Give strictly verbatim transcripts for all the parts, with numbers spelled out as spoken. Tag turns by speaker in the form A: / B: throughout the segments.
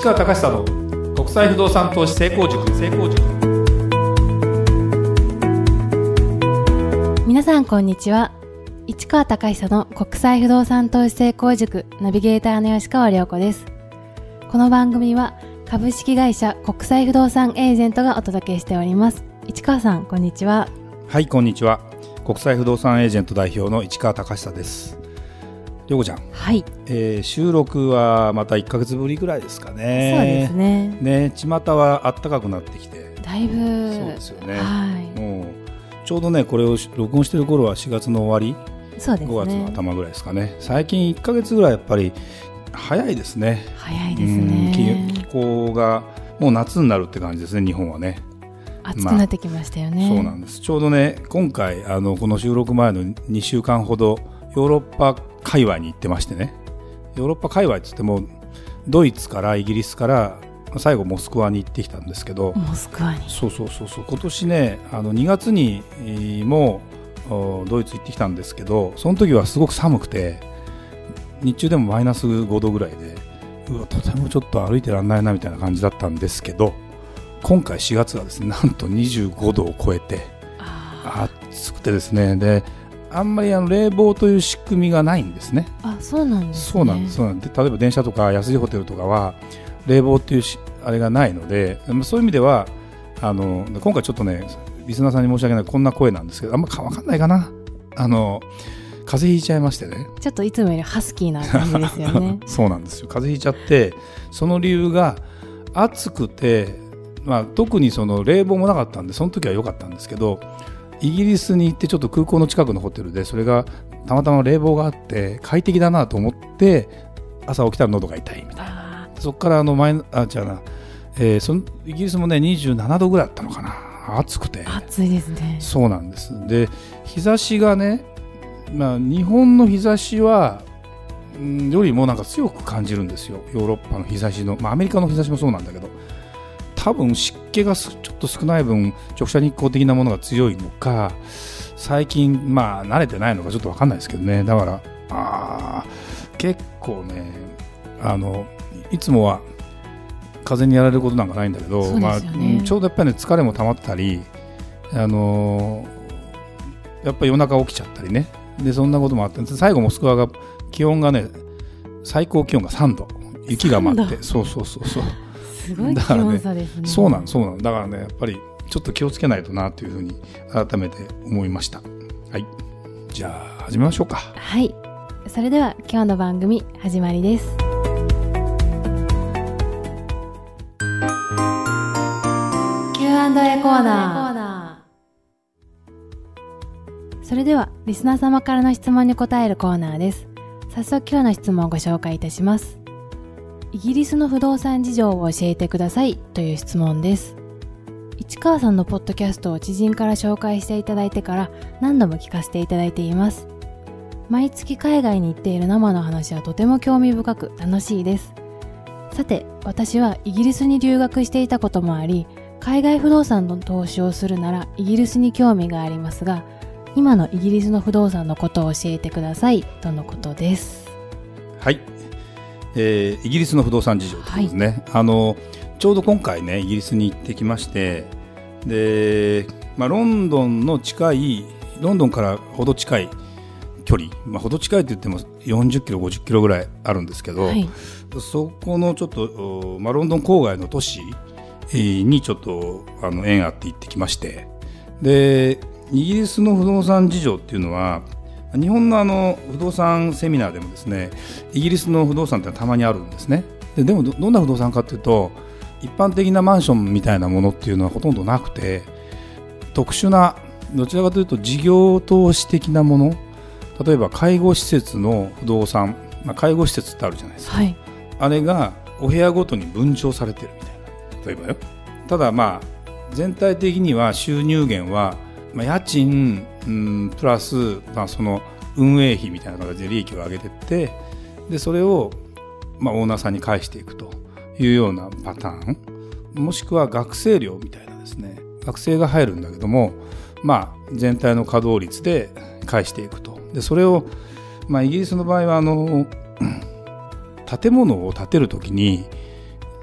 A: 川隆久の国際不動産投資成功塾。成功塾。
B: 皆さんこんにちは。市川隆久の国際不動産投資成功塾ナビゲーターの吉川良子です。この番組は株式会社国際不動産エージェントがお届けしております。市川さんこんにちは。
A: はい、こんにちは。国際不動産エージェント代表の市川隆久です。良子ちゃん、
B: はい、
A: えー、収録はまたいっかげつぶりぐらいですかね。
B: そうですね。
A: ね、巷は暖かくなってきて
B: だいぶ
A: そうですよね、
B: はい、
A: もうちょうどねこれを録音してる頃はしがつの終わり、
B: そうですね、
A: ごがつの頭ぐらいですかね。最近いっかげつぐらいやっぱり早いですね。
B: 早いですね。
A: 気候がもう夏になるって感じですね。日本はね
B: 暑くなってきましたよね、
A: まあ、そうなんです。ちょうどね今回あのこの収録前のにしゅうかんほどヨーロッパ界隈に行ってましてね。ヨーロッパ界隈って言ってもドイツからイギリスから最後モスクワに行ってきたんですけど、
B: モスクワに
A: そうそうそうそう今年ねあのにがつにもドイツ行ってきたんですけど、その時はすごく寒くて日中でもマイナスごどぐらいで、うわとてもちょっと歩いてらんないなみたいな感じだったんですけど、今回しがつはですねなんとにじゅうごどを超えて暑くてですね、であんまりあの冷房という仕組みがないんですね。
B: あ、そうなんですね。
A: そうなんです。そうなんです。で例えば電車とか安いホテルとかは冷房っていうしあれがないので、そういう意味ではあの今回ちょっとねリスナーさんに申し訳ないこんな声なんですけど、あんま分かんないかな、あの風邪ひいちゃいましてね。
B: ちょっといつもよりハスキーな感じですよね
A: そうなんですよ。風邪ひいちゃって、その理由が暑くて、まあ、特にその冷房もなかったんでその時は良かったんですけど、イギリスに行ってちょっと空港の近くのホテルでそれがたまたま冷房があって快適だなと思って朝起きたら喉が痛いみたいな。そこからあの前あ違うな、えー、そのイギリスもねにじゅうななどぐらいだったのかな。暑くて
B: 暑いですね。
A: そうなんです。で日差しがね、まあ、日本の日差しはんよりもなんか強く感じるんですよ。ヨーロッパの日差しの、まあ、アメリカの日差しもそうなんだけど、多分湿気がちょっと少ない分直射日光的なものが強いのか、最近まあ慣れてないのかちょっと分かんないですけどね。だからあ結構ねあのいつもは風にやられることなんかないんだけど、ねまあ、ちょうどやっぱり、ね、疲れも溜まったり、あのー、やっぱり夜中起きちゃったりね。でそんなこともあって、最後モスクワが気温がね最高気温がさんど、雪が舞って、そうそうそうそう
B: すごい気温差ですね。
A: ね、そうなんそうなんだからねやっぱりちょっと気をつけないとなというふうに改めて思いました。はい、じゃあ始めましょうか。
B: はい、それでは今日の番組始まりです。キューアンドエー コーナー。それではリスナー様からの質問に答えるコーナーです。早速今日の質問をご紹介いたします。イギリスの不動産事情を教えてくださいという質問です。市川さんのポッドキャストを知人から紹介していただいてから何度も聞かせていただいています。毎月海外に行っている生の話はとても興味深く楽しいです。さて、私はイギリスに留学していたこともあり、海外不動産の投資をするならイギリスに興味がありますが、今のイギリスの不動産のことを教えてくださいとのことです。
A: はい、えー、イギリスの不動産事情ということですね。はい、あのちょうど今回ねイギリスに行ってきまして、で、まあ、ロンドンの近いロンドンからほど近い距離、まあ、ほど近いと言ってもよんじゅっキロごじゅっキロぐらいあるんですけど、はい、そこのちょっと、まあ、ロンドン郊外の都市にちょっとあの縁あって行ってきまして、でイギリスの不動産事情っていうのは日本のあの不動産セミナーでもですねイギリスの不動産ってたまにあるんですね。で, でも ど, どんな不動産かっていうと一般的なマンションみたいなものっていうのはほとんどなくて、特殊などちらかというと事業投資的なもの、例えば介護施設の不動産、まあ、介護施設ってあるじゃないですか、はい、あれがお部屋ごとに分譲されてるみたいな。例えばよ、ただまあ全体的には収入源は、まあ、家賃、うん、プラス、まあ、その運営費みたいな形で利益を上げていって、でそれを、まあ、オーナーさんに返していくというようなパターン、もしくは学生寮みたいなですね、学生が入るんだけども、まあ、全体の稼働率で返していくと。でそれを、まあ、イギリスの場合はあの建物を建てるときに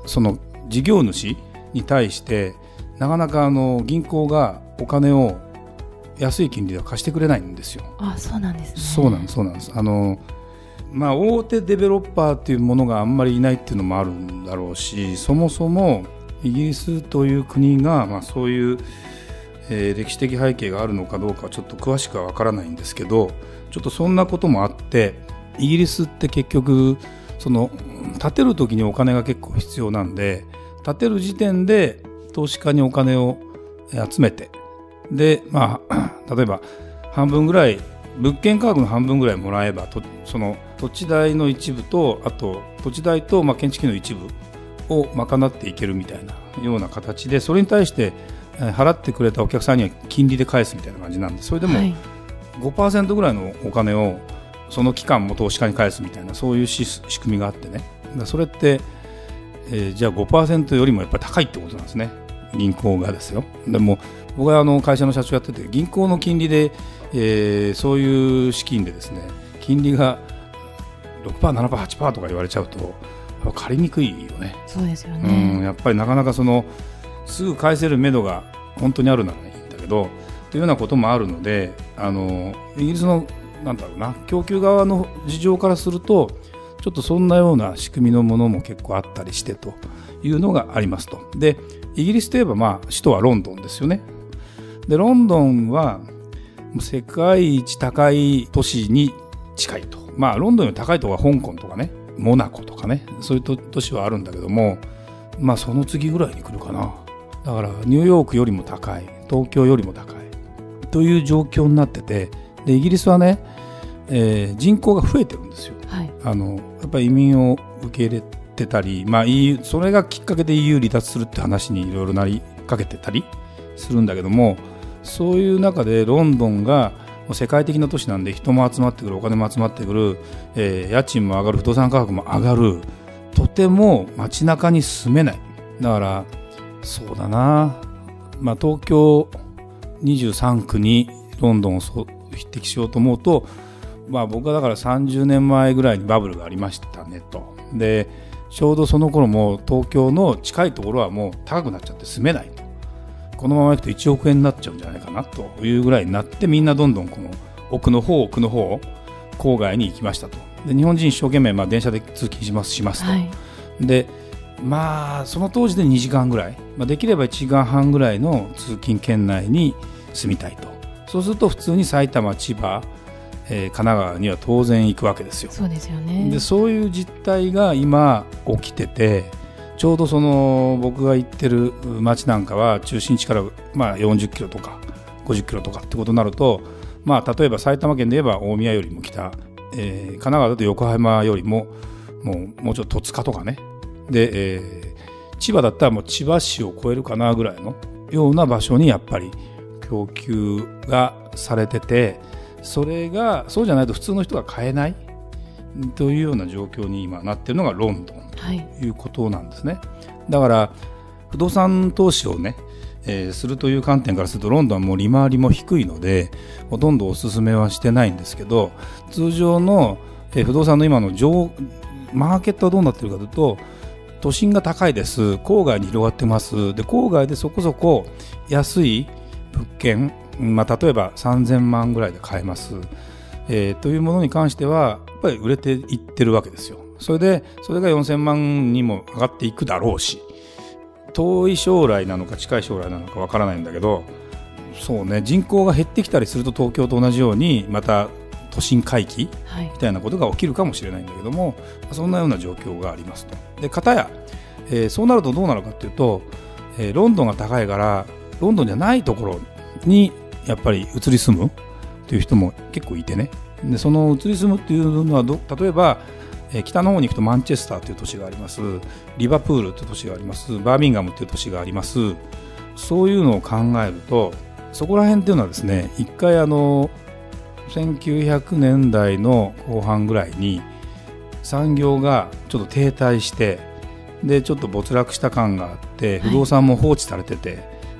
A: その事業主に対してなかなかあの銀行がお金を安い金利では貸してくれないんですよ。
B: あ、そうなんですね。
A: そうなんです、そうなんです。あの、まあ、大手デベロッパーっていうものがあんまりいないっていうのもあるんだろうし、そもそもイギリスという国が、まあ、そういう、えー、歴史的背景があるのかどうかはちょっと詳しくは分からないんですけど、ちょっとそんなこともあって、イギリスって結局その建てる時にお金が結構必要なんで、建てる時点で投資家にお金を集めて、で、まあ、例えば半分ぐらい、物件価格の半分ぐらいもらえば、とその土地代の一部と、あと土地代とまあ建築費の一部を賄っていけるみたいなような形で、それに対して払ってくれたお客さんには金利で返すみたいな感じなんで、それでも ごパーセント ぐらいのお金をその期間も投資家に返すみたいな、そういう仕組みがあってね。だそれって、えー、じゃあ ごパーセント よりもやっぱり高いってことなんですね、銀行がですよ。でも僕はあの会社の社長やってて、銀行の金利で、えー、そういう資金でですね、金利が ろくパーセント、ななパーセント、はちパーセント とか言われちゃうと借りにくいよね。
B: そうですよね。
A: うん、やっぱりなかなかそのすぐ返せる目処が本当にあるならいいんだけど、というようなこともあるので、あのイギリスのなんだろうな、供給側の事情からすると、ちょっとそんなような仕組みのものも結構あったりしてというのがありますと。で、イギリスといえば、まあ、首都はロンドンですよね。で、ロンドンは世界一高い都市に近いと。まあ、ロンドンより高いところは香港とかね、モナコとかね、そういう都市はあるんだけども、まあ、その次ぐらいに来るかな。だからニューヨークよりも高い、東京よりも高いという状況になってて、でイギリスはね、えー、人口が増えてるんですよ。はい、あのやっぱり移民を受け入れてたり、まあ、イーユー それがきっかけで イーユー 離脱するって話にいろいろなりかけてたりするんだけども、そういう中でロンドンが世界的な都市なんで、人も集まってくる、お金も集まってくる、えー、家賃も上がる、不動産価格も上がる、とても街中に住めない。だからそうだな、まあ、東京にじゅうさんくにロンドンを匹敵しようと思うと、まあ、僕はだからさんじゅうねんまえぐらいにバブルがありましたねと。でちょうどその頃も東京の近いところはもう高くなっちゃって住めないと、このままいくといちおくえんになっちゃうんじゃないかなというぐらいになって、みんなどんどんこの奥の方奥の方郊外に行きましたと。で日本人一生懸命まあ電車で通勤しますしますと、はい、でまあその当時でにじかんぐらい、まあ、できればいちじかんはんぐらいの通勤圏内に住みたいと。そうすると普通に埼玉、千葉、えー、神奈川には当然行くわけですよ。
B: そうですよね。
A: でそういう実態が今起きてて、ちょうどその僕が行ってる街なんかは中心地からまあよんじゅっキロとかごじゅっキロとかってことになると、まあ、例えば埼玉県で言えば大宮よりも北、えー、神奈川だと横浜よりももう、もうちょっと戸塚とかね、で、えー、千葉だったらもう千葉市を超えるかなぐらいのような場所にやっぱり供給がされてて、それがそうじゃないと普通の人が買えないというような状況に今なっているのがロンドンということなんですね。はい、だから不動産投資をね、えー、するという観点からするとロンドンはもう利回りも低いのでほとんどおすすめはしてないんですけど、通常の、えー、不動産の今の上マーケットはどうなっているかというと、都心が高いです、郊外に広がってます。で郊外でそこそこ安い物件、まあ、例えばさんぜんまんぐらいで買えます、えー、というものに関してはやっぱり売れていってるわけですよ。それでそれがよんせんまんにも上がっていくだろうし、遠い将来なのか近い将来なのかわからないんだけど、そうね、人口が減ってきたりすると東京と同じようにまた都心回帰みたいなことが起きるかもしれないんだけども、はい、そんなような状況がありますと。で片や、えー、そうなるとどうなるかというと、えー、ロンドンが高いからロンドンじゃないところにやっぱり移り住むという人も結構いてね。でその移り住むっていうのはど例えば、えー、北の方に行くとマンチェスターという都市があります、リバプールという都市があります、バーミンガムという都市があります。そういうのを考えるとそこら辺っていうのはですね、一回あのせんきゅうひゃくねんだいの後半ぐらいに産業がちょっと停滞して、でちょっと没落した感があって不動産も放置されてて、はい、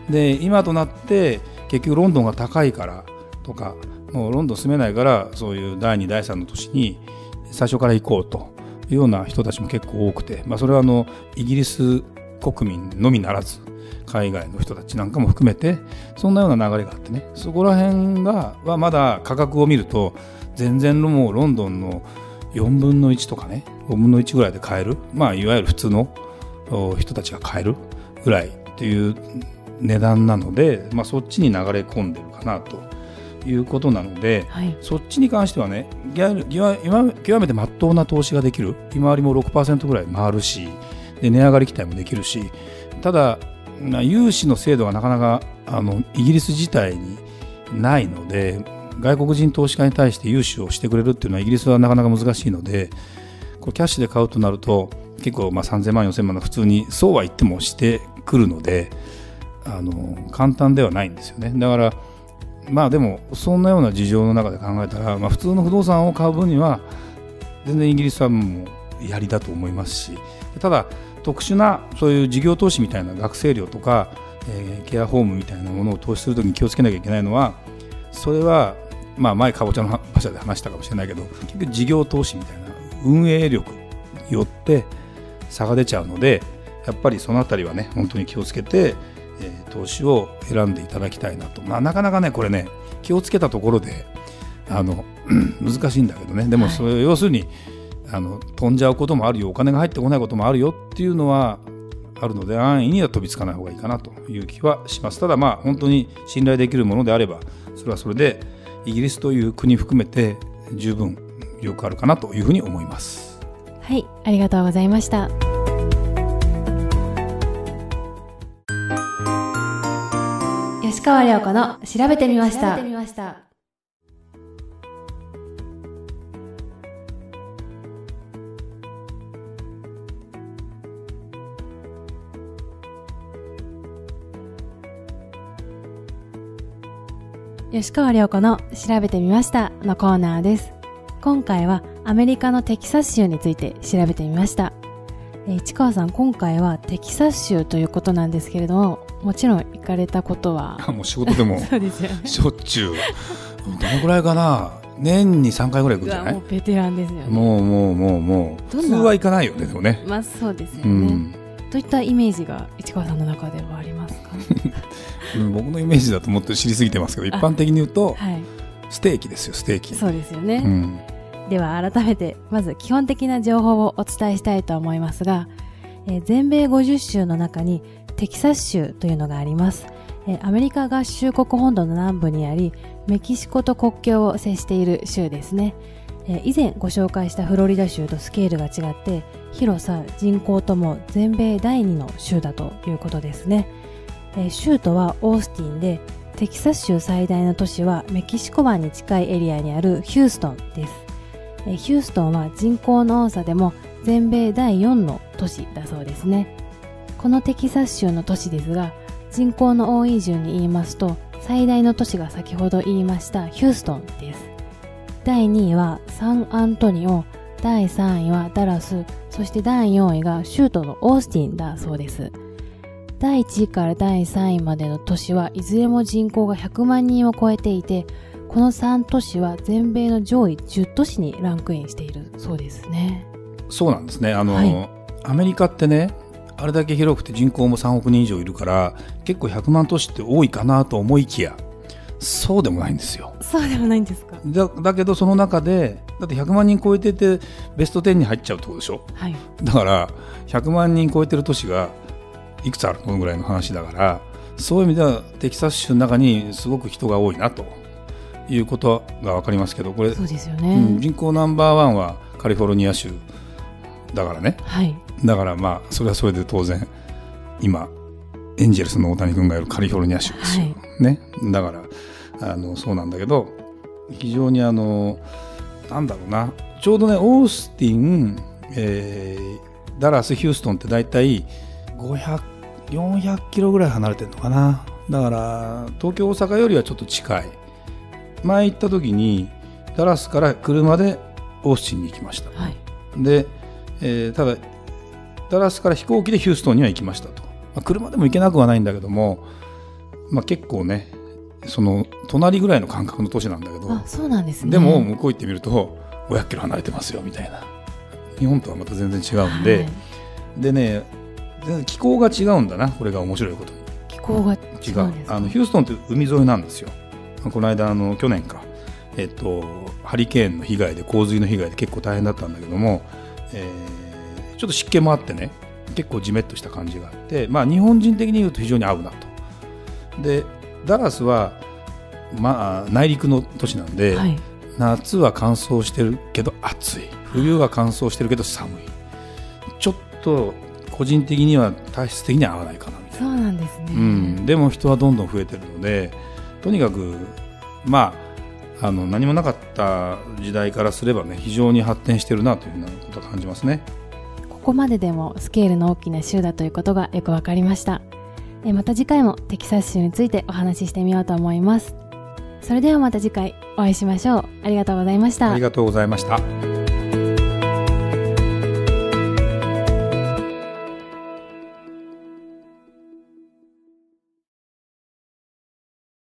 A: で今となって結局ロンドンが高いからとか、もうロンドン住めないからそういうだいにだいさんの都市に最初から行こうとような人たちも結構多くて、まあ、それはあのイギリス国民のみならず海外の人たちなんかも含めてそんなような流れがあってね、そこら辺がはまだ価格を見ると全然もうロンドンのよんぶんのいちとかねごぶんのいちぐらいで買える、まあ、いわゆる普通の人たちが買えるぐらいという値段なので、まあ、そっちに流れ込んでるかなということなので、はい、そっちに関してはね極めて真っ当な投資ができる、利回りも ろくパーセント ぐらい回るし、で値上がり期待もできるし、ただ融資の制度がなかなかあのイギリス自体にないので、外国人投資家に対して融資をしてくれるっていうのはイギリスはなかなか難しいので、これキャッシュで買うとなると結構まあさんぜんまんよんせんまんの普通にそうは言ってもしてくるので、あの簡単ではないんですよね。だからまあでもそんなような事情の中で考えたら、まあ、普通の不動産を買う分には全然イギリスはもうやりだと思いますし、ただ特殊なそういう事業投資みたいな学生寮とか、えー、ケアホームみたいなものを投資するときに気をつけなきゃいけないのは、それはまあ前かぼちゃの馬車で話したかもしれないけど、結局事業投資みたいな運営力によって差が出ちゃうので、やっぱりそのあたりはね本当に気をつけてえー、投資を選んでいただきたいなと、まあ、なかなかねこれね気をつけたところであの難しいんだけどね、でもそれ、はい、要するにあの飛んじゃうこともあるよ、お金が入ってこないこともあるよっていうのはあるので、安易には飛びつかない方がいいかなという気はします。ただまあ本当に信頼できるものであればそれはそれでイギリスという国含めて十分よくあるかなというふうに思います。
B: はい、ありがとうございました。吉川亮子の調べてみました。吉川亮子の調べてみましたのコーナーです。今回はアメリカのテキサス州について調べてみました。えー、市川さん、今回はテキサス州ということなんですけれども、もちろん行かれたことは
A: もう仕事でも
B: そうですよね、
A: しょっちゅうどのぐらいかな、年にさんかいぐらい行くんじゃない？
B: もうベテランですよね。
A: もうもうもうもう普通は行かないよね。でもね、
B: まあそうですよね、うん、どういったイメージが市川さんの中ではありますか？
A: 僕のイメージだともっと知りすぎてますけど、一般的に言うと、はい、ステーキですよ、ステーキ。
B: そうですよね、
A: うん、
B: では改めてまず基本的な情報をお伝えしたいと思いますが、えー、全米ごじゅっ州の中にテキサス州というのがあります。えー、アメリカ合衆国本土の南部にあり、メキシコと国境を接している州ですね。えー、以前ご紹介したフロリダ州とスケールが違って、広さ、人口とも全米だいにの州だということですね。えー、州都はオースティンで、テキサス州最大の都市はメキシコ湾に近いエリアにあるヒューストンです。えー、ヒューストンは人口の多さでも全米だいよんの都市だそうですね。このテキサス州の都市ですが、人口の多い順に言いますと、最大の都市が先ほど言いましたヒューストンです。だいにいはサンアントニオ、だいさんいはダラス、そしてだいよんいが州都のオースティンだそうです。だいいちいからだいさんいまでの都市はいずれも人口がひゃくまんにんを超えていて、このさん都市は全米の上位じゅう都市にランクインしているそうですね。
A: そうなんですね。あの、はい、アメリカってね、あれだけ広くて人口もさんおくにん以上いるから結構ひゃくまん都市って多いかなと思いきや、そうでもないんですよ。
B: そうでもないんですか。
A: だ, だけどその中でだってひゃくまんにん超えててベストじゅうに入っちゃうってことでしょ、
B: はい、
A: だからひゃくまんにん超えてる都市がいくつあるのぐらいの話だから、そういう意味ではテキサス州の中にすごく人が多いなということが分かりますけど、これ
B: そうですよね、
A: うん、人口ナンバーワンはカリフォルニア州だからね、
B: はい、
A: だからまあそれはそれで当然今エンジェルスの大谷君がいるカリフォルニア州ですよ、はいね、だからあのそうなんだけど、非常にあのなんだろうな、ちょうどねオースティン、えー、ダラス、ヒューストンってだいたいごひゃく、よんひゃくキロぐらい離れてるのかな。だから東京大阪よりはちょっと近い。前行った時にダラスから車でオースティンに行きました、はい、で、えー、ただダラスから飛行機でヒューストンには行きましたと、まあ、車でも行けなくはないんだけども、まあ、結構ねその隣ぐらいの感覚の都市なんだけど、
B: あ、そうなんですね。
A: でも向こう行ってみるとごひゃくキロ離れてますよみたいな、 日本とはまた全然違うんで、はい、でね全然気候が違うんだな。これが面白いことに
B: 気候が違うんですか。違う。
A: あのヒューストンって海沿いなんですよ。この間あの去年か、えっと、ハリケーンの被害で洪水の被害で結構大変だったんだけども、えー、ちょっと湿気もあってね結構ジメッとした感じがあって、まあ、日本人的に言うと非常に合うなと。でダラスは、まあ、内陸の都市なんで、はい、夏は乾燥してるけど暑い、冬は乾燥してるけど寒い、ちょっと個人的には体質的には合わないかなみたいな。
B: そうなんですね、
A: うん、でも人はどんどん増えてるのでとにかくまああの何もなかった時代からすればね非常に発展してるなというふうなことを感じますね。
B: ここまででもスケールの大きな州だということがよくわかりました。えまた次回もテキサス州についてお話ししてみようと思います。それではまた次回お会いしましょう。ありがとうございました。
A: ありがとうございました。